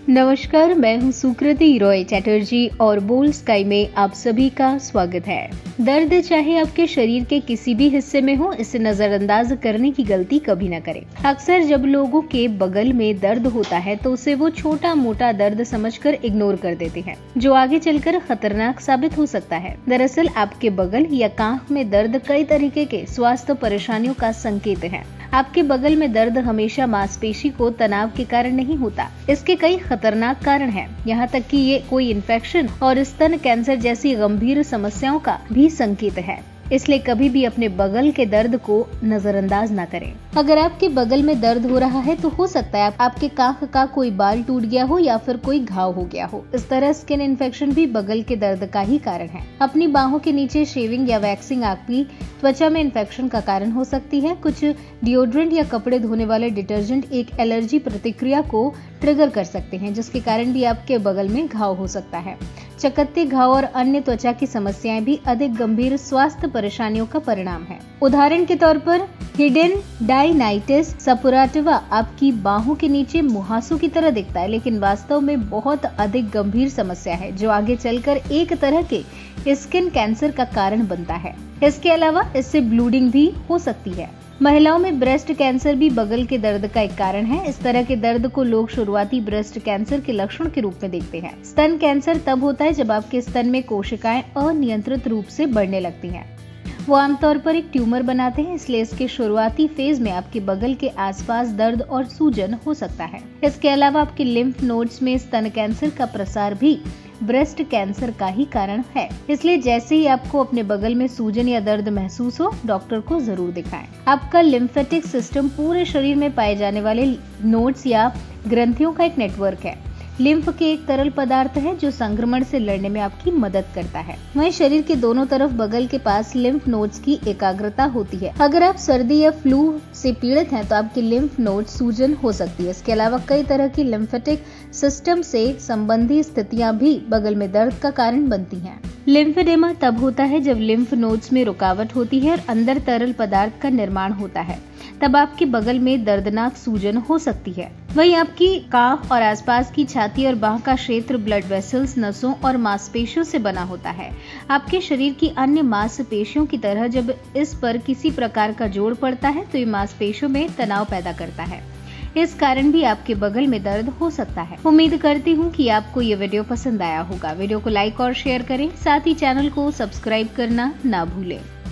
नमस्कार, मैं हूं सुकृति रॉय चैटर्जी और बोल्ड स्काई में आप सभी का स्वागत है। दर्द चाहे आपके शरीर के किसी भी हिस्से में हो, इसे नजरअंदाज करने की गलती कभी न करें। अक्सर जब लोगों के बगल में दर्द होता है तो उसे वो छोटा मोटा दर्द समझकर इग्नोर कर देते हैं, जो आगे चलकर खतरनाक साबित हो सकता है। दरअसल आपके बगल या कांख में दर्द कई तरीके के स्वास्थ्य परेशानियों का संकेत है। आपके बगल में दर्द हमेशा मांसपेशी को तनाव के कारण नहीं होता। इसके कई खतरनाक कारण हैं, यहाँ तक कि ये कोई इन्फेक्शन और स्तन कैंसर जैसी गंभीर समस्याओं का भी संकेत है। इसलिए कभी भी अपने बगल के दर्द को नजरअंदाज न करें। अगर आपके बगल में दर्द हो रहा है तो हो सकता है आपके कांख का कोई बाल टूट गया हो या फिर कोई घाव हो गया हो। इस तरह स्किन इन्फेक्शन भी बगल के दर्द का ही कारण है। अपनी बाहों के नीचे शेविंग या वैक्सिंग आपकी त्वचा में इन्फेक्शन का कारण हो सकती है। कुछ डिओड्रेंट या कपड़े धोने वाले डिटर्जेंट एक एलर्जी प्रतिक्रिया को ट्रिगर कर सकते हैं, जिसके कारण भी आपके बगल में घाव हो सकता है। चकत्ते घाव और अन्य त्वचा की समस्याएं भी अधिक गंभीर स्वास्थ्य परेशानियों का परिणाम है। उदाहरण के तौर पर हिडेनडाइनाइटिस सपुराटिवा आपकी बाहों के नीचे मुहासों की तरह दिखता है, लेकिन वास्तव में बहुत अधिक गंभीर समस्या है, जो आगे चलकर एक तरह के स्किन कैंसर का कारण बनता है। इसके अलावा इससे ब्लीडिंग भी हो सकती है। महिलाओं में ब्रेस्ट कैंसर भी बगल के दर्द का एक कारण है। इस तरह के दर्द को लोग शुरुआती ब्रेस्ट कैंसर के लक्षण के रूप में देखते हैं। स्तन कैंसर तब होता है जब आपके स्तन में कोशिकाएं अनियंत्रित रूप से बढ़ने लगती हैं। वो आमतौर पर एक ट्यूमर बनाते हैं, इसलिए इसके शुरुआती फेज में आपके बगल के आसपास दर्द और सूजन हो सकता है। इसके अलावा आपके लिम्फ नोड्स में स्तन कैंसर का प्रसार भी ब्रेस्ट कैंसर का ही कारण है। इसलिए जैसे ही आपको अपने बगल में सूजन या दर्द महसूस हो, डॉक्टर को जरूर दिखाएं। आपका लिम्फेटिक सिस्टम पूरे शरीर में पाए जाने वाले नोड्स या ग्रंथियों का एक नेटवर्क है। लिम्फ के एक तरल पदार्थ है जो संक्रमण से लड़ने में आपकी मदद करता है। वहीं शरीर के दोनों तरफ बगल के पास लिम्फ नोड्स की एकाग्रता होती है। अगर आप सर्दी या फ्लू से पीड़ित हैं तो आपकी लिम्फ नोड सूजन हो सकती है। इसके अलावा कई तरह की लिम्फेटिक सिस्टम से संबंधी स्थितियां भी बगल में दर्द का कारण बनती हैं। लिम्फेडेमा तब होता है जब लिम्फ नोड्स में रुकावट होती है और अंदर तरल पदार्थ का निर्माण होता है। तब आपके बगल में दर्दनाक सूजन हो सकती है। वहीं आपकी कांख और आसपास की छाती और बाह का क्षेत्र ब्लड वेसल्स, नसों और मांसपेशियों से बना होता है। आपके शरीर की अन्य मांसपेशियों की तरह जब इस पर किसी प्रकार का जोर पड़ता है तो ये मांसपेशियों में तनाव पैदा करता है। इस कारण भी आपके बगल में दर्द हो सकता है। उम्मीद करती हूँ कि आपको ये वीडियो पसंद आया होगा। वीडियो को लाइक और शेयर करें, साथ ही चैनल को सब्सक्राइब करना ना भूलें।